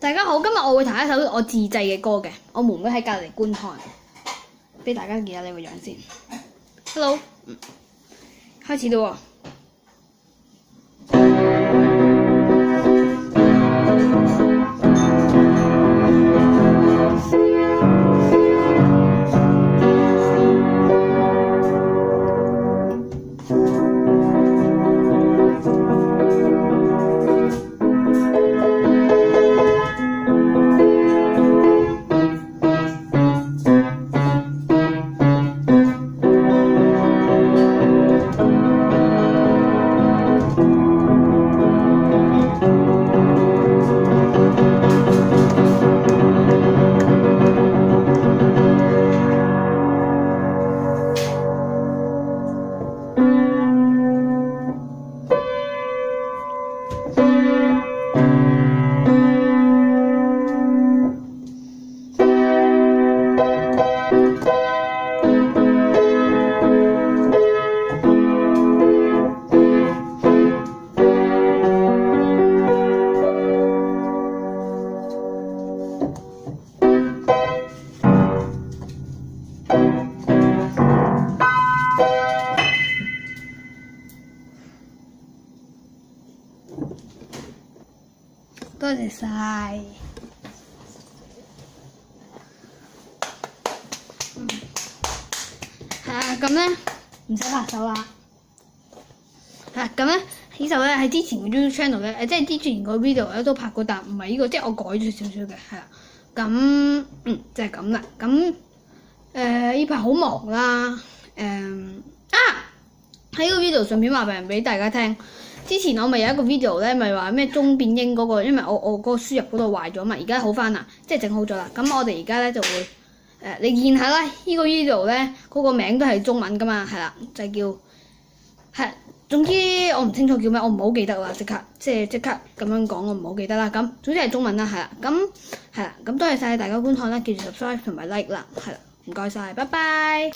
大家好，今日我會彈一首我自製嘅歌嘅，我妹妹喺隔離觀看，俾大家見下你個樣先。Hello， 開始啦喎。多謝晒。咁咧唔使拍手啦。咁咧呢首咧喺之前嘅 YouTube channel 咧，即係之前個 video 咧都拍過，但唔係呢個，即係我改咗少少嘅，係啦。咁就係咁啦。咁呢排好忙啦。喺個 video 順便話俾大家聽。之前我咪有一個 video 咧，咪話咩中變英嗰個，因為我嗰個輸入嗰度壞咗嘛，而家好翻啦，即係整好咗啦。咁我哋而家咧就會你見下啦，呢個 video 咧嗰個名都係中文噶嘛，係啦，就係叫總之我唔清楚叫咩，我唔好記得啦，即刻咁樣講，我唔好記得啦。咁總之係中文啦，係啦，咁多謝晒大家觀看啦，記住 subscribe 同埋 like 啦，係啦，唔該晒，拜拜。